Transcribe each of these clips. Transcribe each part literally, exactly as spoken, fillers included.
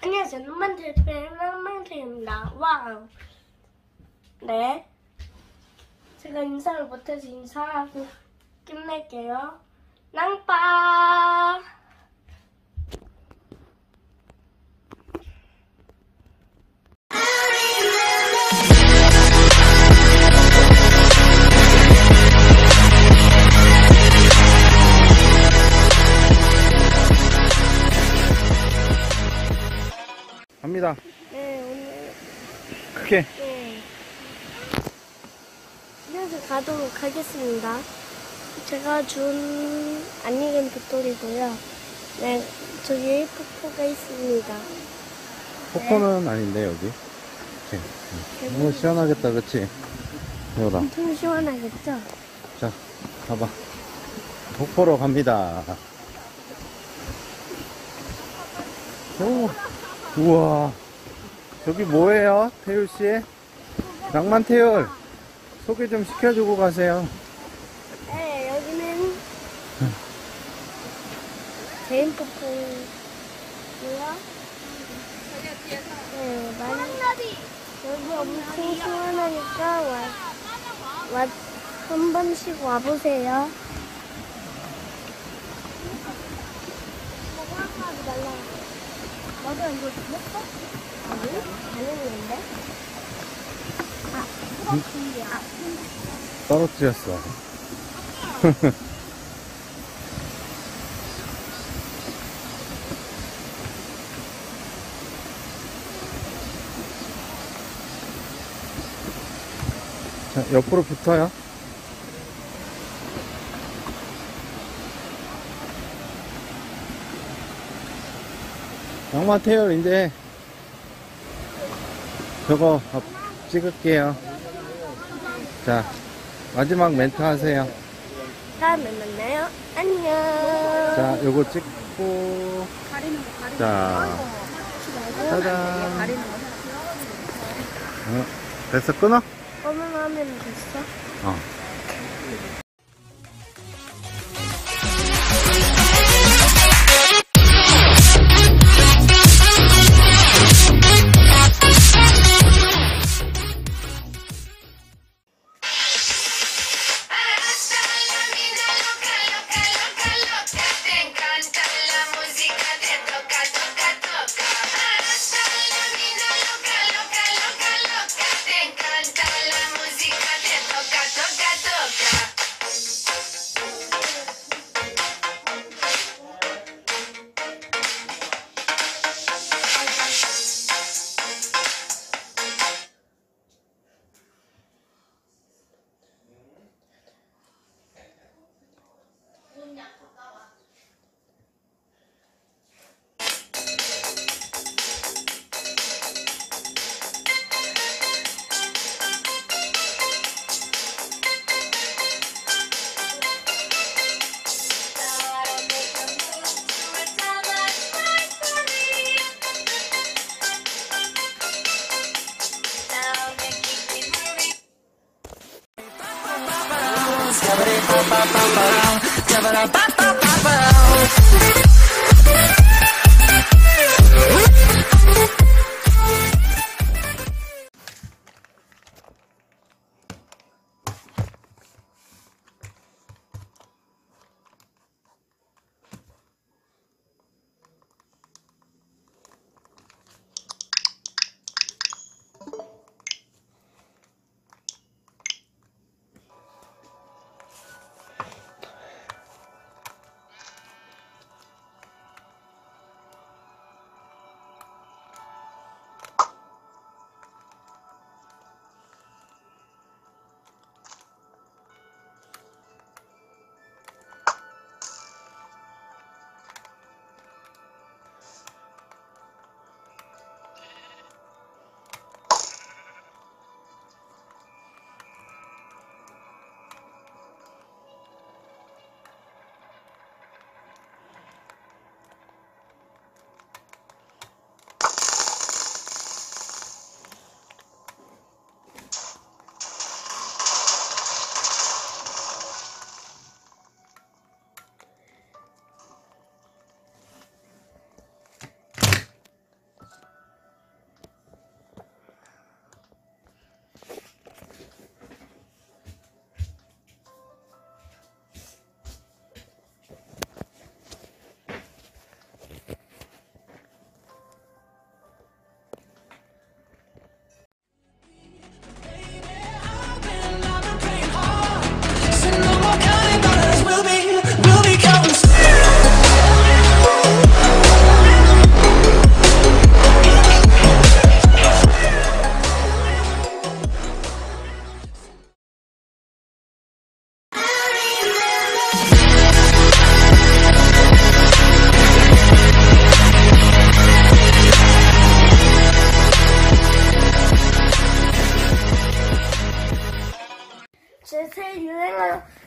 안녕하세요. 낭만TV의 낭만TV입니다. 와우. 네. 제가 인사를 못해서 인사하고 끝낼게요. 낭빠! 갑니다. 네, 오늘. 크게. 네. 이어서 가도록 하겠습니다. 제가 준 안익은 붓돌이고요. 네, 저기 폭포가 있습니다. 폭포는 아닌데, 여기. 그치. 너무 시원하겠다, 그치? 여라. 엄청 시원하겠죠? 자, 가봐. 폭포로 갑니다. 오, 우와. 저기 뭐예요, 태율씨? 낭만태율. 소개 좀 시켜주고 가세요. 네, 여기는 제인 폭포고요. 네, 많이 여기 엄청 시원하니까 와, 와, 한 번씩 와보세요. 너도 이거 들었어? 아니, 안 했는데. 아, 부럽지. 아, 떨어뜨렸어. 자, 옆으로 붙어요. 낭만태율, 이제 저거 찍을게요. 자, 마지막 멘트 하세요. 다음에 만나요. 안녕. 자, 요거 찍고. 자, 짜잔. 어, 됐어, 끊어? 검은 화면 됐어? 어.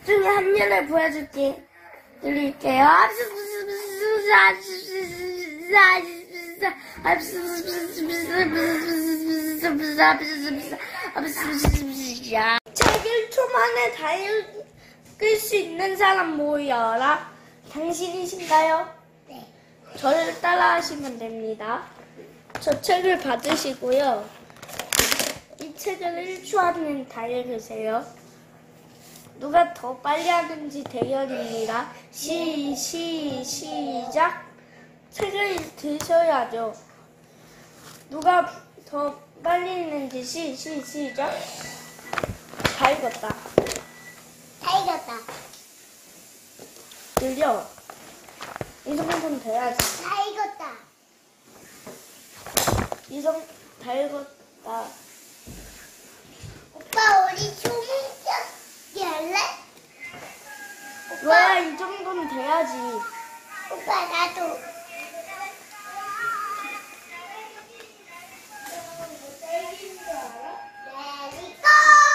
중에 한 년을 보여줄게. 드릴게요. 책 일 초 만에 다 읽을 수 있는 사람 모여라. 당신이신가요? 네. 저를 따라하시면 됩니다. 저 책을 받으시고요. 이 책을 일 초 안에 다 읽으세요. 누가 더 빨리 하는지 대결입니다. 시, 시, 시작. 책을 드셔야죠. 누가 더 빨리 읽는지 시, 시, 시작. 다 읽었다. 다 익었다. 들려? 이 정도는 돼야지. 다 익었다. 이 정도 다 읽었다. 오빠 우리 초문장기 할래? 로야, 이 정도는 돼야지. 오빠 나도. 레디고!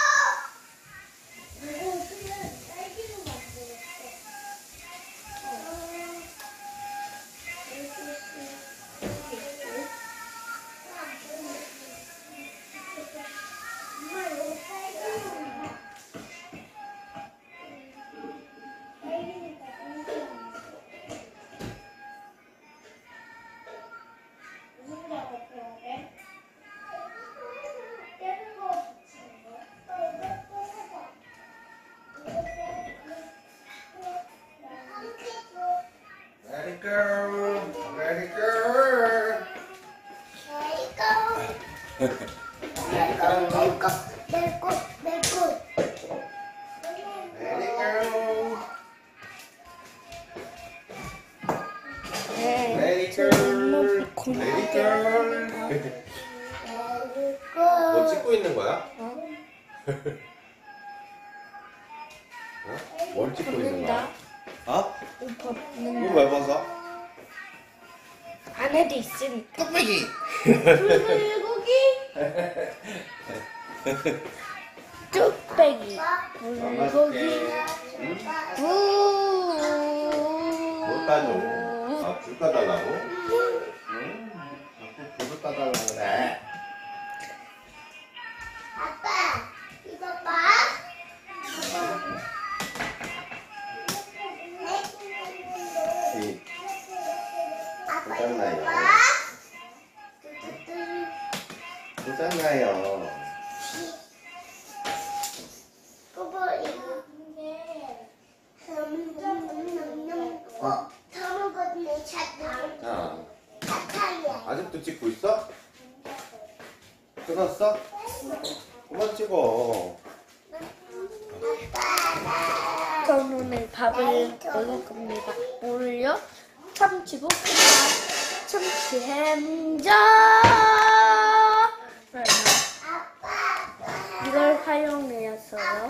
Let it go. Let it go. 내꺼 내꺼 내꺼 Let it go. 네. Let it go. Let it go. 내꺼 뭐 찍고 있는 거야? 어? 어? 뭘 찍고 있는 거야? 어? 옷 이거 벗는다. 왜 벗어? 안에도 있으니까. 뚝배기. 불고기. 뚝배기. 불고기. 부. 못 따줘. 아, 줄 까달라고? 응. 자꾸 줄을 까달라고 그래. 아빠 이거 봐. 이, 아빠 이거 괜찮아요. 봐. 괜찮아요. 그거 이거 어, 다 먹었네 사탕. 자, 사탕이야. 아직도 찍고 있어? 끊었어? 그만 찍어. 아빠 전 오늘 밥을 먹을 겁니다. 뭘요? 참치볶음밥, 참치 햄자. 이걸 활용해서요.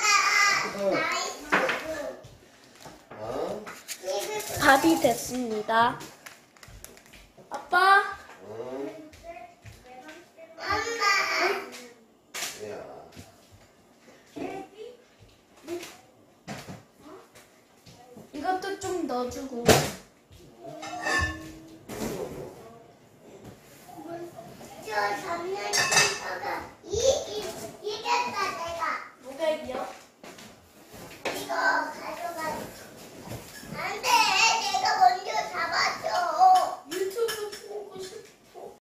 어? 밥이 됐습니다. 아빠, 응. 야. 이것도 좀 넣어주고. 저 삼년